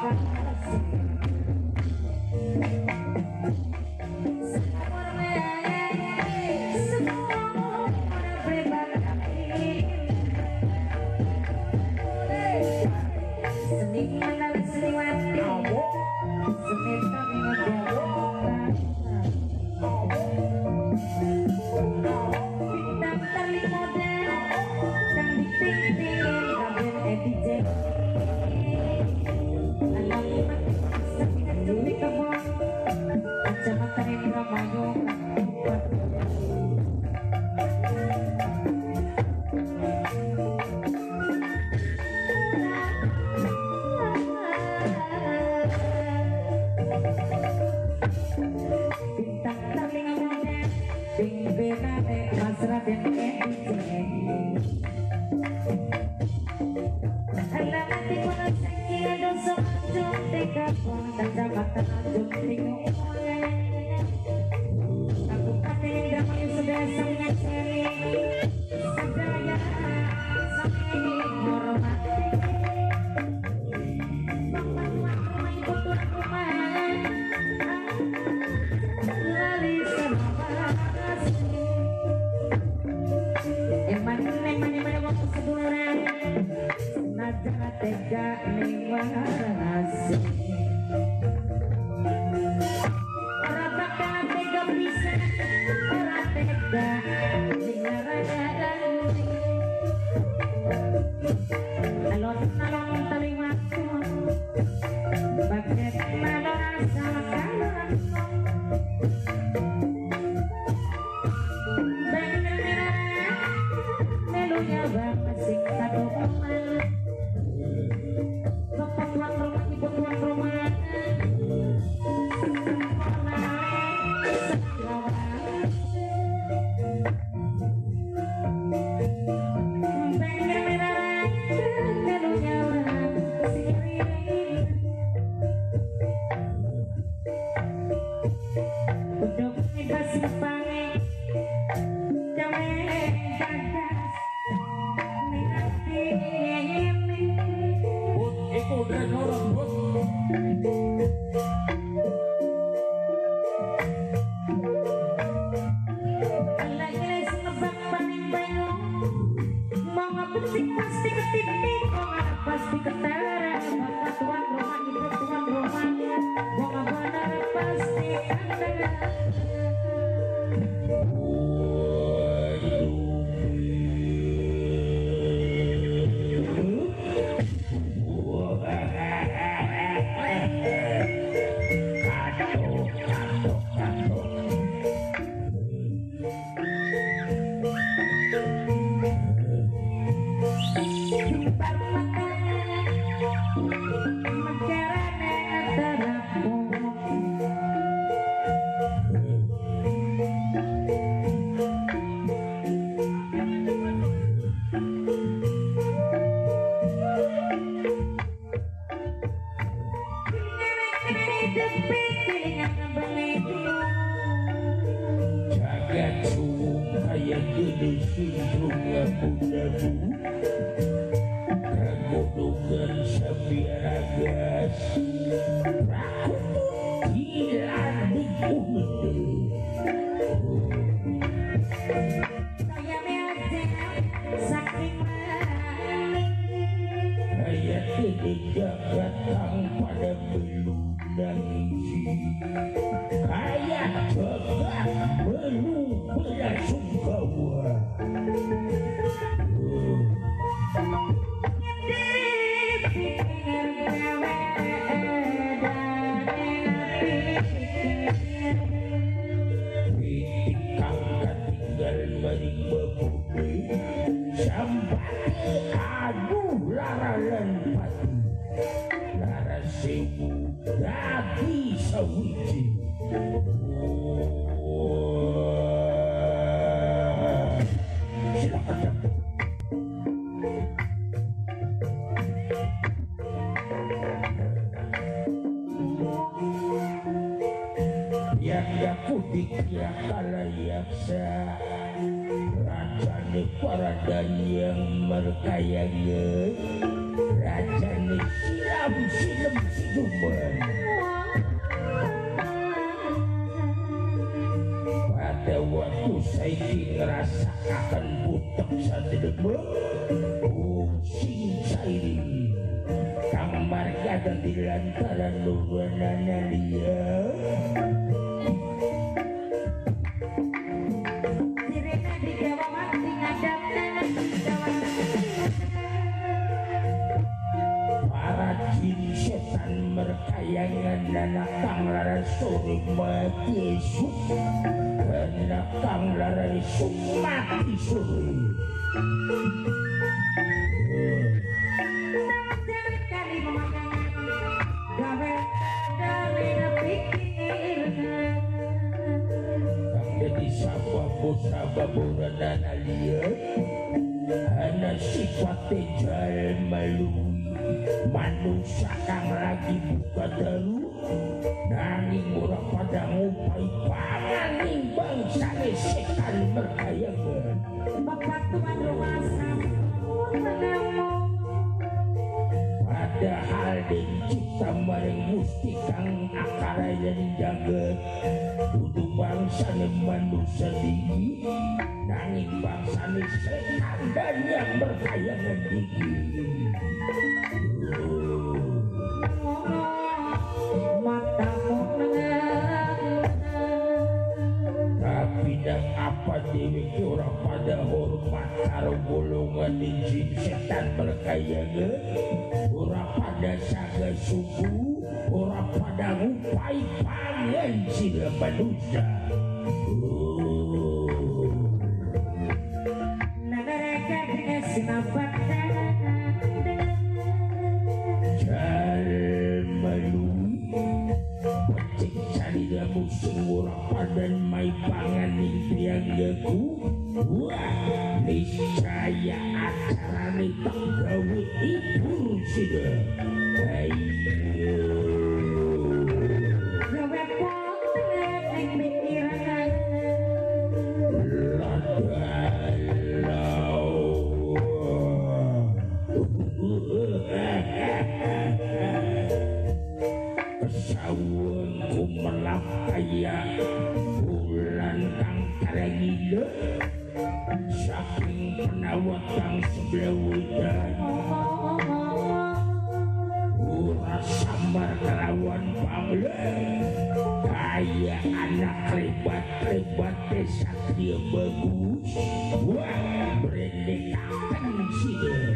Para dan yang merkaya Raja Nesira alam silem siluman pada waktu saiki ngrasakaken butek sadedemeng sing sairi kang marga dadi lantaran nuwunana liya sirene digawa mati ngadapna para jin setan merkayangan anak kang lara sore mati esuk anak kang lara esuk mati sore sababuran alieu ana sifate jalmalui manusia kang lagi buka dalu nanging ora pada ngupai panganing bangsane setan merkayangan bebatuan rumah sampun menemu padahal den cipta maring Gusti kang akarayan jagat kudu bangsane manusia tinggi nanging bangsane setan dan yang berkayangan tinggi matamu tapi dan apa dewi ora pada hormat karo golongan jin setan berkayangan ora pada saga suku ora pada ngupai pangan sila manusia mereka dengan sinabatan jalmalui pecik salida musuh ora pada mai pangan impiangaku wah niscaya acarane tak gawe ibur sida ayo gawe poten ning pikiran kesawunku melap kaya bulan kang karangida saking penawat kang sebelah udan ura samar kelawan panggilan kaya anak lebat-lebat satria bagus wah berendekakan sida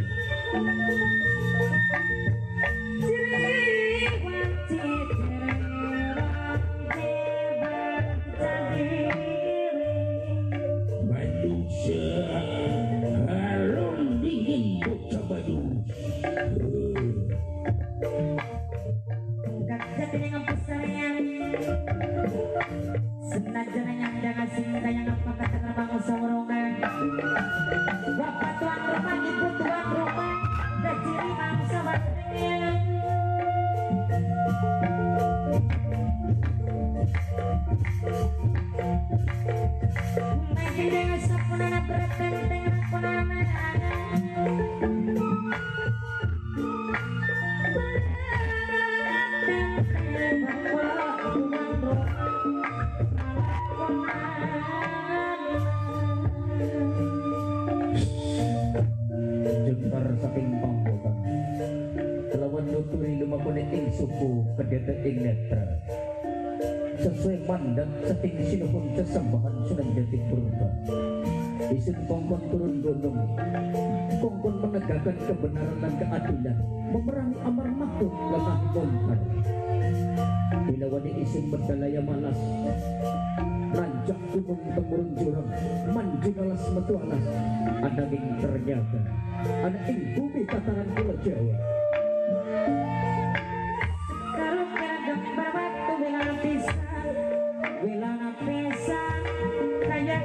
Bapak tuan rumah, ibu tuan rumah, dan ciri mangsa baterainya. Lagi dengan sapunana beratan dengan punana. Jembar saking pambokan kelawan nuturi lumakune ing suku kedete ing netra sesuai mandat saking sinupun sesembahan Sunan Jati Purba isin kongkon turun gunung kongkon menegakkan kebenaran dan keadilan memerangi amar makhluk lemah mungkar bila wani isin berdalaya malas ranjak gunung temurun jurang manjunalas metu alas ada ing ternyata ada ing bumi tataran Pulau Jawa karo keragam berbatu belana pisang kayak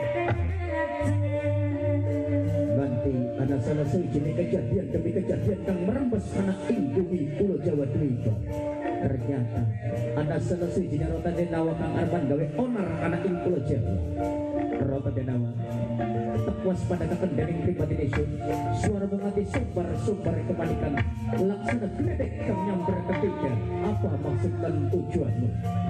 nanti ada salah sejenis kejadian demi kejadian yang merembes anak ing bumi Pulau Jawa Dewika ternyata ada salah sejenis rota denawa kang arban gawe onar anak ing Pulau Jawa rota denawa tak waspada kekendaring pribadi nesun suara mengati sumber kepanikan laksana gledek kang nyamper ketiga apa maksud dan tujuanmu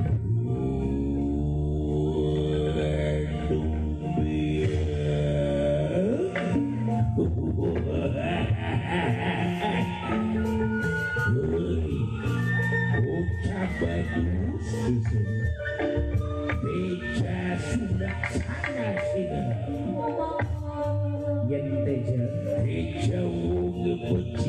bagus beja sudah sana sini yang teja beja wonge beci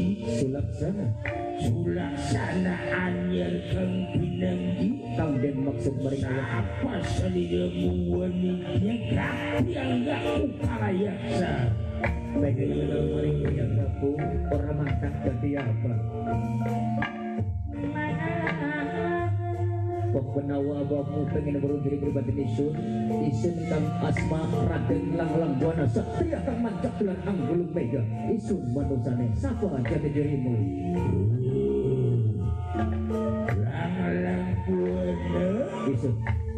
sulaksana anyar kang pinanggi kang den maksud maring apa saliramu wanitnya yang gak kukalayaksa bagaimana maring yang aku orang mantap jadi apa penawa abamu pengen baru diri pribadi isun kang asma Raden Langlang Buana satria kang mancap bulan anggulung mega isun manusane sapa jati dirimu Langlang Buana isun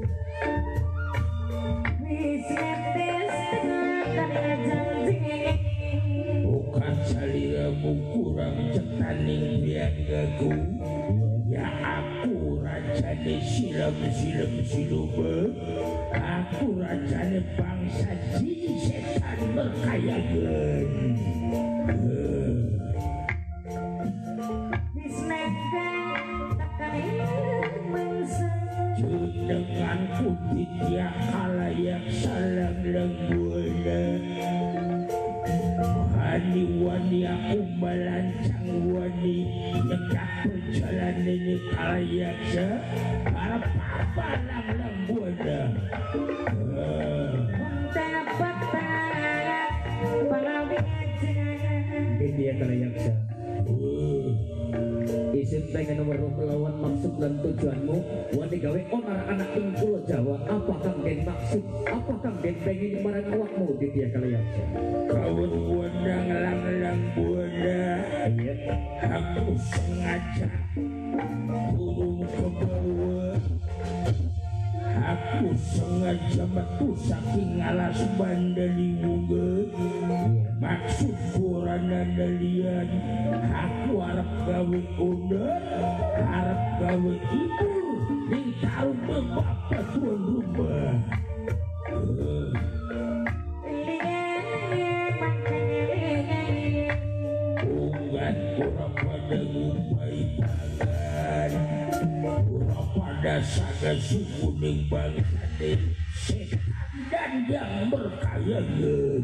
bukan saliramu kurang cetaning bianggaku ya aku rajane silam-silume aku rajane bangsa jin setan berkayangan jenenganku tidak kalayak salang lengguana wani aku melancang wani nyedak perjalanan ini kalayaksa para papa lang buana dia kalayaksa isun pengen nomor lawan maksud dan tujuanmu wani gawe onar anak ing Pulau Jawa apa kang den maksud apa kang den pengen marang awakmu di dia kalayaksa kawan buana lang buana iya aku sengaja turun ke bawah aku sengaja metu saking alas Bandaliwunge maksud kurana dalian aku harap gawe owner harap gawe ibu ning taruh bapak tuan rumah ungan orang pada ngupai pangan orang pada saga suku ning bangsa setan dan yang berkayangan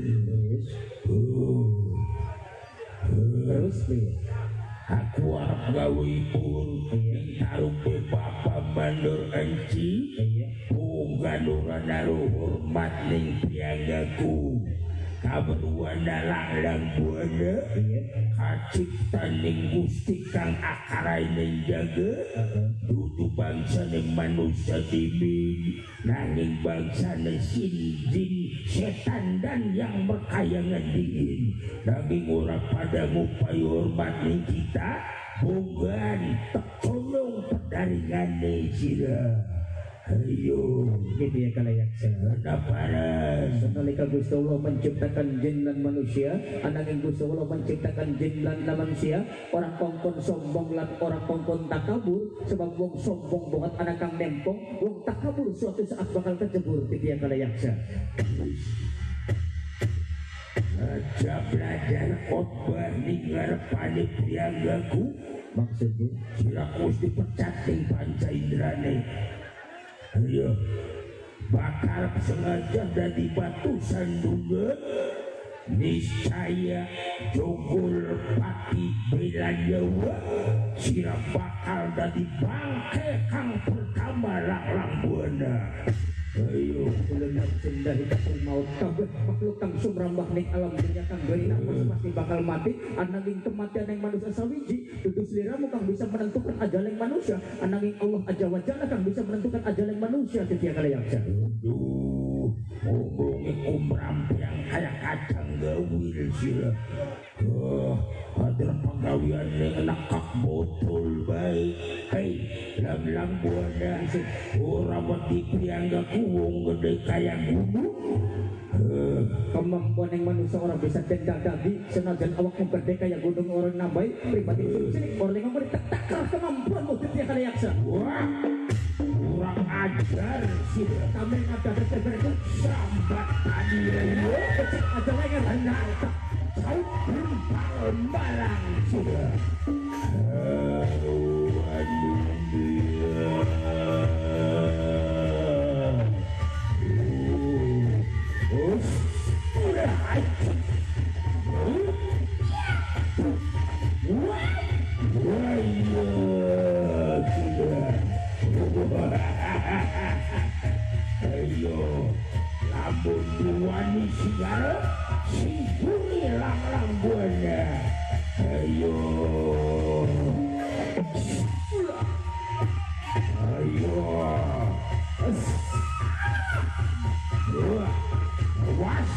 terus aku harap gawe pun taruh bapak mandor enci ungan orang naruh hormat ning piagaku kaberuana Langlang Buana kacipta ning Gusti kang akarai ning jaga dudu bangsa ning manusia dimin nanging bangsa ning jin setan dan yang berkayangan dingin nanging ora pada ngupai hormat ning kita bukan tekolong pedaringan ning sira ayo gitu ya kalayaksa panas senalika Gusti Allah menciptakan jin dan manusia ananging Gusti Allah menciptakan jin dan manusia orang kongkon sombong lan orang kongkon takabur sebab wong sombong banget anak kang nempong wong takabur suatu saat bakal kejebur gitu ya kalayaksa aja belajar khotbah ning ngarepane prianggaku maksudnya siraku dipecat ning panca indrane ayo bakal sengaja dari batu sandungan niscaya jogol pati bela Jawa sira bakal dari bangke kang pertama Langlang Buana ayo ulemat sendahi takul maut kabeh makhluk kang sumrambah ning alam dunya kang gari nafas pasti bakal mati ananging kematian yang manusia sawiji dudu sliramu kang bisa menentukan ajal yang manusia ananging Allah aja wajana kang bisa menentukan ajal yang manusia ketika kalayaksa aduh ngomongnya kumrampiang kayak kacang gawil sila ada penggawian yang nakak botol baik hei Langlang Buana orang mati prianggaku wong gede kaya gunung Kemampuan yang manusia orang bisa dendang dagi senajan awakmu gede kayak gunung orang nambai pribadi sini orang yang ngomong tak keras kemampuanmu dia kali yaksa. Wah, kurang ajar sih. Kami ada itu Sambat tadi kecil aja lagi anak kau berpal malang sudah. Ayo, lamun duani sigara, singkuri lang-langguannya. Ayo, ayo, was,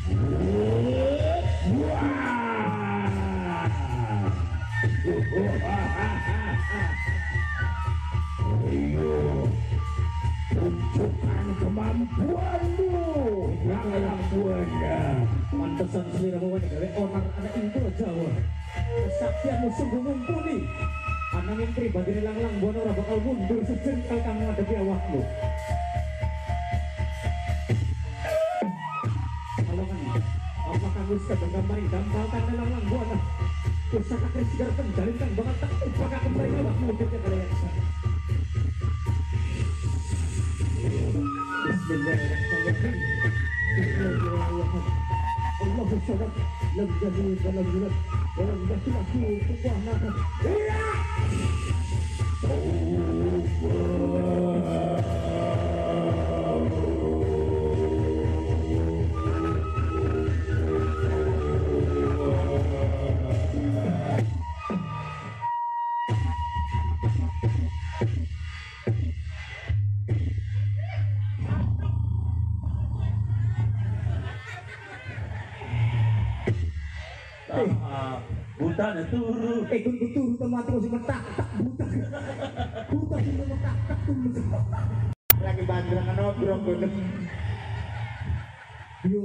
ayo, tunjukkan kemampuanmu, lang-langguannya. pantesan seliramu wanita gawe onar anak itu Jawa kesaktianmu sungguh mumpuni anak yang pribadi lang-lang buana ora bakal mundur sejengkal kamu ngadepi awakmu kalau kan apakah kamu sedang gambarin dampalkan lang-lang buana pusaka krisigar penjalin kan bakal tak upaka kembali awakmu hidupnya kali yaksa Bismillahirrahmanirrahim Bismillahirrahmanirrahim Allahu Samad lam yalid wa lam yulad wa lam yakul lahu kufuwan ahad. Buta dan turu. Kun turu temati kau si metak tak buta. Buta si metak tak turu. Lagi bandrangan ngobrol gue. Yo.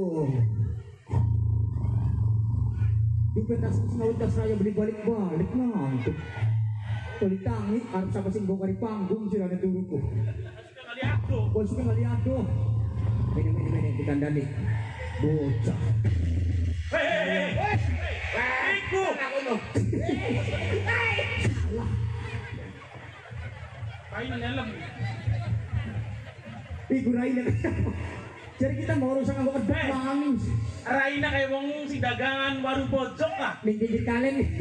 Di pentas senautas raya balik-balik ngantuk. Tuli tangi arep sapa sing bongkar di panggung sirane turuku. Kali aku. Bos suka kali aduh. Ini dikandani. Bocah. Hei. Iku. Kain dalam. Iku Raina. Jadi kita mau urusan nganggo edok manis. Raina kayak wong si dagangan baru pojok lah. Ning pinggir kalen nih.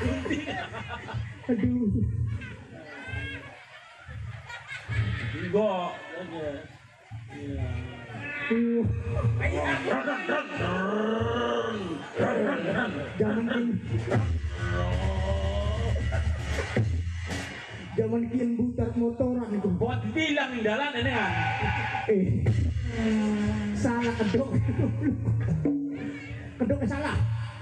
Aduh. Enggak. Iya. Zaman kian butar motoran itu. Buat bilang di dalam ini kan. Salah kedok. Kedok salah.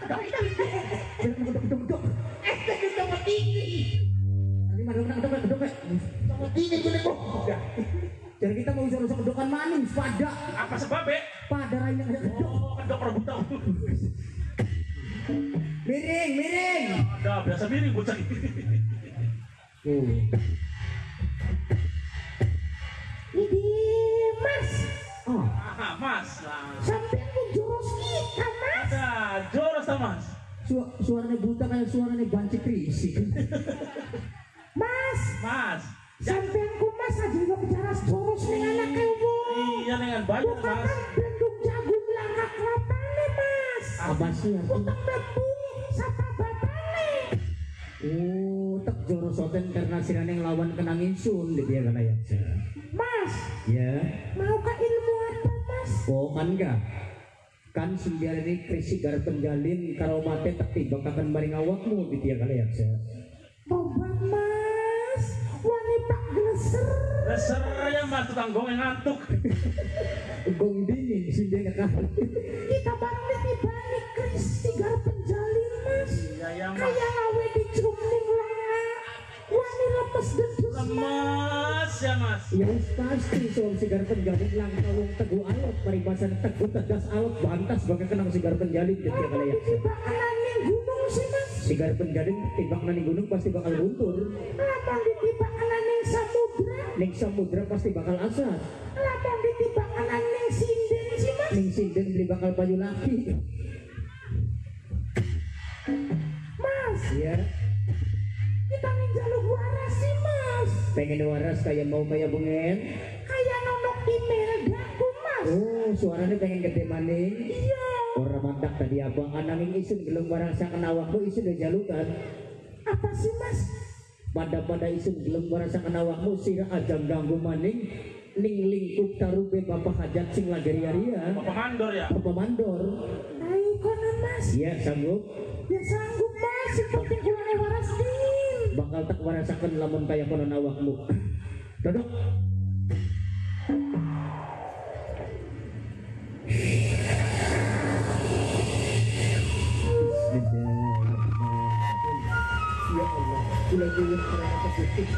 Kedok. Kedok tinggi. Nanti mana kedok. Tinggi gue kok. Jadi kita mau usaha kedokan manis pada. Apa sebabnya? Pada Raina ada kedok. Oh, kedok rebutan. Miring. Ada biasa miring bocah ini. Ini Mas. Oh, Mas. sampai aku joros kita Mas. Ada joros sama Mas. Suaranya buta kayak suaranya banci krisik. Mas. Sampai aku Mas aja nggak bicara joros nih anak kamu. Iya dengan banyak Mas. Bukan bendung jagung larak lapane Mas. Apa sih? Bukan bendung sapa bapane. Oh, tak jorosoten karena sirane nglawan kenang insun dia kana ya. Mas. Ya. Mau ke ilmu apa Mas? Oh, kan enggak. Kan sembilan ini krisigar penjalin karo mate tak timbang kapan maring awakmu di dia kali ya. Boba Mas, wanita gleser. Dasar ya Mas tukang gong yang ngantuk. Gong dingin sih dia kan. Kita bareng di balik krisigar penjalin Mas. Iya ya Mas. Kayak ngawe di jumling lah. Wani lemes dedus mas. Lemas ya mas. Ya wis pasti soal sigar penjalin lang kawung teguh alot paribasan teguh tegas alot bantas bagai kenang sigar penjalin gitu ya kali ya. Tiba ning gunung sih mas. Sigar penjalin timbang nang gunung pasti bakal guntur. Lapang ditiba ning samudra. Ning samudra pasti bakal asat. Lapang ditiba ning sinden sih mas. Ning sinden beli bakal payu laki. Mas, Ya, kita ning jaluk waras sih mas. pengen waras kayak mau kayak bengen. Kayak nonok email daku mas. Oh, suaranya pengen gede maning. Iya. Orang mantak tadi abang ananging isun gelem warasakan awakmu isun udah jalukan. Apa sih mas? Pada isun gelem warasakan awakmu sira ajang ganggu maning ning lingkup tarube bapak hajat sing lagaria-ria. Bapak mandor ya. Bapak mandor. Ayo kono mas. Iya sanggup. Ya sanggup mas. Yang penting kulane waras dingin. Bakal tak warasakan lamun kaya konon awakmu. Dodok. Ya Allah, kula dulu terasa sedih.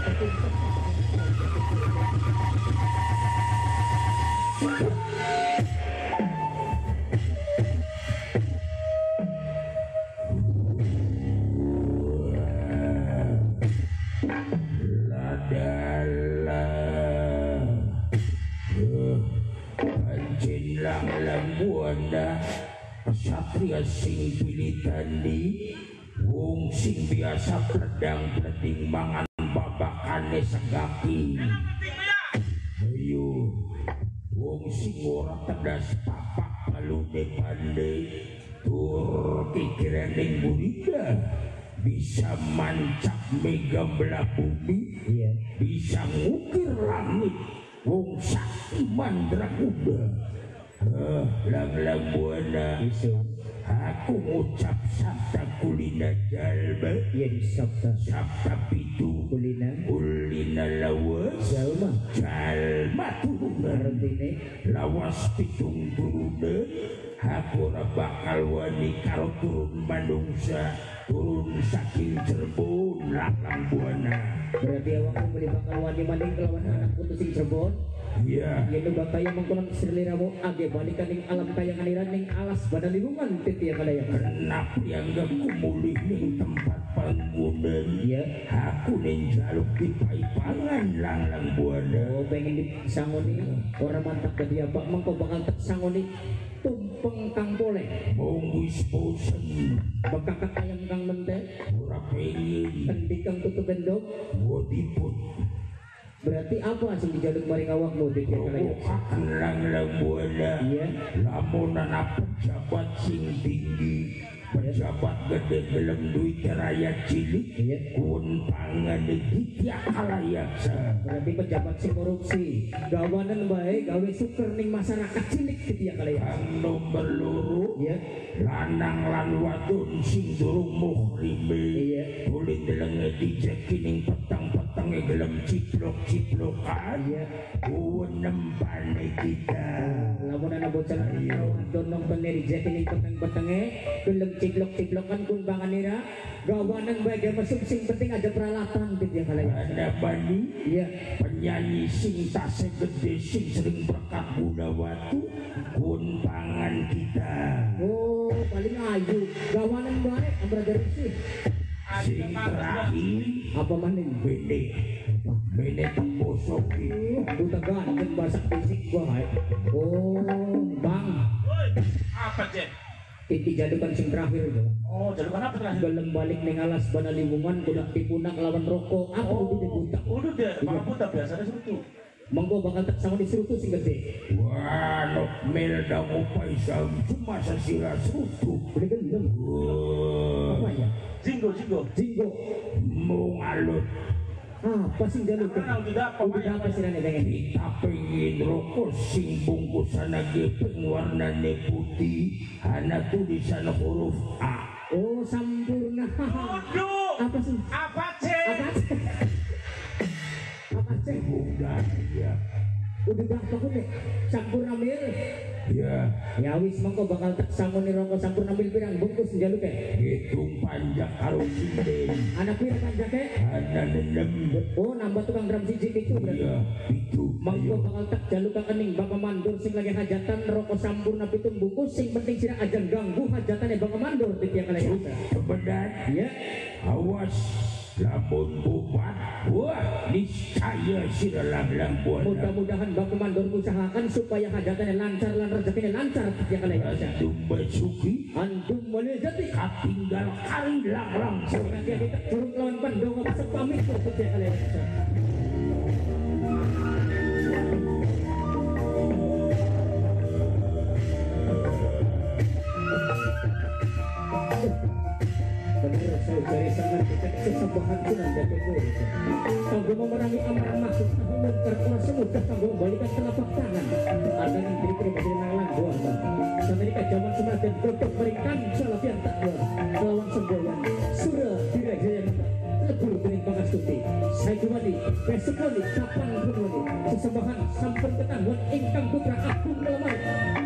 Panjenlang lambuana Satria sing pilih tandi wong sing biasa pedang-peding mangan babakane segaki. Ayo wong sing ora tedas papak palune pandai tur kikiraning budida bisa mancap mega belah bumi. Iya. Bisa ngukir langit wong sakti mandrakuda. Lang buana Isu. aku ngucap sabda kulina jalba Iya di sabda sabda pitu kulina. kulina lawas Jalma. jalma turuna Artine lawas pitung turuna aku ora bakal wani karo turun manungsa turun saking Cirebon Lang buana. berarti awakmu beli bakal wani maning kelawan anak putus sing Cirebon. Iya Ya nu bakaya mengkonon sirliramu age balikan ning alam kayangan ning alas badan lingkungan titi ya kadaya. kenapa yang gak kumulih ning tempat panggunan. Iya. Aku ning jaluk di paipangan lang buana. Oh pengen disangoni orang mantap tadi apa mengko bakal tak sangoni tumpeng kang boleh Mong wis bosen bakakak ayam kang mente ora pengen endi kang tutup endok. gua diput Berarti apa sing dijaluk maring awakmu titi ya kadaya. provokakan lang buana. Iya. Lamun anak pejabat sing tinggi pejabat gede gelem duit rakyat cilik Iya. kun pangan tiap kalayak sa. Berarti pejabat sing korupsi gawanan bae gawe suker ning masyarakat cilik titi ya kadaya. Kang nomor loro Iya. lanang lan wadon sing durung muhrime Iya. boleh delenge dijeki ning petang-petang gelem ciplok-ciplokan Iya. nempane kita. Lamun ana bocah adon nonton dari Jack ini peteng-petenge gelem ciplok-ciplokan kumbangan nira gawanan bae ge mesum sing penting ada peralatan gitu ya kalanya. Ada Bani Iya. penyanyi sing tasnya gede sing sering berkat Gunawatu kun pangan kita. Oh, paling ayu. Gawanan bae brother sih. Sing terakhir Apa maning? bene bene tembosok Buta ganteng bahasa fisik gua hai. Oh, Bang. Woi, apa Jack? Titi jadukan sing terakhir itu. Oh, jadukan apa terakhir? Gelem balik ning alas bana lingkungan kudak dipunak lawan rokok. Apa udah dibutak? Udah deh, Pak Puta biasanya seperti itu. Monggo bakal tak sama disuruh tuh sing gede. wah nok mel damu paisam cuma sasira sutu. Udah gelem. Apa Wah ya? Jinggo. Jinggo. mau ngalut Apa sih jalur ke? Kenal tidak apa, Udah apa sih nane pengen? kita pengen rokok sing bungkusan gepeng warnanya putih hana tulisan huruf A. Oh, sampurna. Waduh, Apa sih? apa Jack? Apa sih? Apa sih? Budaya udah dah nih sampurna mil. Ya, Ya wis mongko bakal tak sangoni rongko sampurna mil pirang bungkus njaluk hitung panjang karo sinden. anak pirang panjake Ana 6. oh nambah tukang drum siji itu berarti Ya, itu. mongko Ayo. bakal tak jaluk ka kening Bapak Mandur sing lagi hajatan rokok sampurna pitung bungkus sing penting sira aja ganggu hajatane Bapak Mandur di tiang kali bisa Kebenaran. ya Awas lamun bubat. Wah, niscaya siralang lambuan. mudah-mudahan Bapak Mandur usahakan supaya hajatannya lancar lan rezekinya lancar di tiang kali bisa Antum basuki antum mulai jati katinggal kari lang sebagai kita turun lawan pandongo sepamit ke tiang kali bisa benar saya dari sangat dekat kesembuhan Tuhan dan Tuhan kanggo memerangi amarah maksud tahun karena semudah kanggo membalikan telapak tangan agar yang diri pribadi nanglang buah sampai ke zaman semakin godok meringkan salafian takwa lawan semboyan surah dirajaya lebur kering pangastuti saya dumadi besok wali kapan pun wali sesembahan sampun ketangguan ingkang putra agung melemah